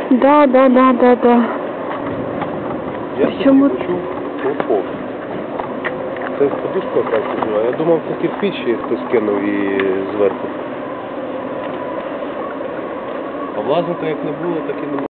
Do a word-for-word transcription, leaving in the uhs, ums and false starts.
Да, да, да, да, да. Я Чому? тоді почув хлопок. Це подушка якась була. Я думав, це кирпич ще хтось кинув і зверху. А власника як не було, так і не було.